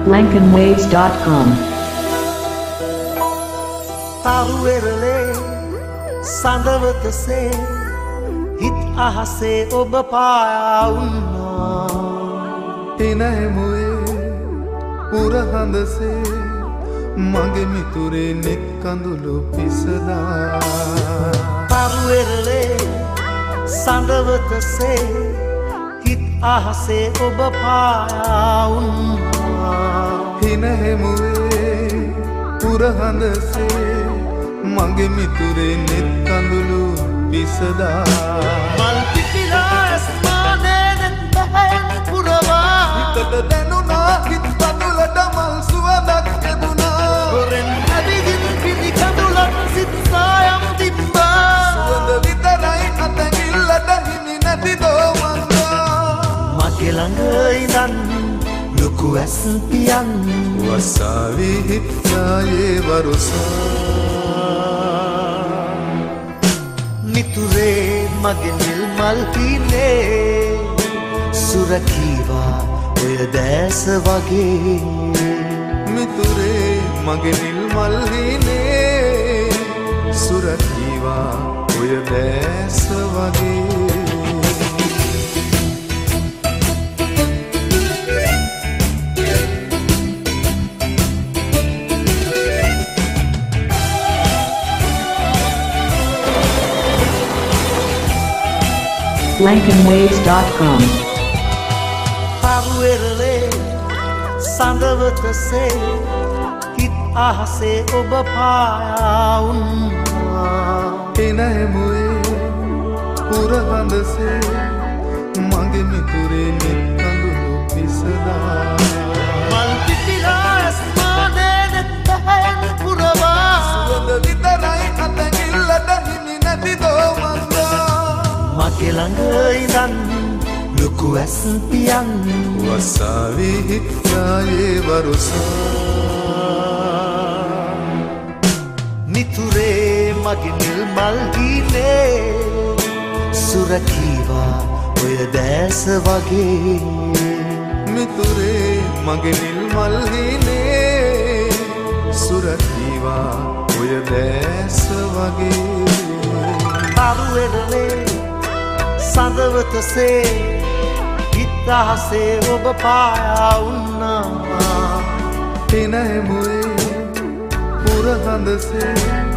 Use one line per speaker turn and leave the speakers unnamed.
lankanwaves.com
Taruerale sandavate hit ahase ඔබ පායා වුණා
එනැමුවේ පුරහඳසේ මගේ මිතුරේ නෙක් කඳුළු පිසදා
Taruerale sandavate hit ahase ඔබ පායා වුණා
එනැමුවේ පුරහඳසේ මගේ මිතුරේ නෙක් කඳුළු පිසදා
මල් පිපිලා ස්මානේ නැතහන් පුරවා
හිතට දැනුණා හිත කඳුලට මල් සුවඳක් ලැබුණා
හොරෙන් ඇවිදින් පිළි කඳුලක් සිත් සායම් තිබ්බා
සුවඳ විතරයි අතැඟිල්ලට හිමි නැති දෝමන්දා
මගේ ළඟ ඉඳන් ලොකු ඇස් පියන්
වසාවි හිත්යායේ වරුසා
මිතුරේ මගේ නිල් මල් පිනේ සුරකීවා ඔය දැස වගේ
මිතුරේ මගේ නිල් මල් හිනේ සුරකීවා ඔය දැස වගේ
lankanwaves.com
Taruerale sandavate hit ahase ඔබ පායා වුණා
එනැමුවේ පුරහඳසේ මගේ මිතුරේ නෙක් කඳුළු පිසදා
මල් පිපිලා ස්මානේ නැතහන් පුරවා
සුවඳ විතරයි අතැඟිල්ලට හිමි නැති දෝමන්දා
මගේ ළඟ ඉඳන් ලොකු ඇස් පියන්
වසාවි හිත්යායේ වරුසා
මිතුරේ මගේ නිල් මල් ගීනේ සුරකීවා ඔය දැස වගේ
මිතුරේ මගේ නිල් මල් හිනේ සුරකීවා ඔය දැස වගේ
Taruerale sandavate hit ahase ඔබ පායා වුණා
එනැමුවේ පුරහඳසේ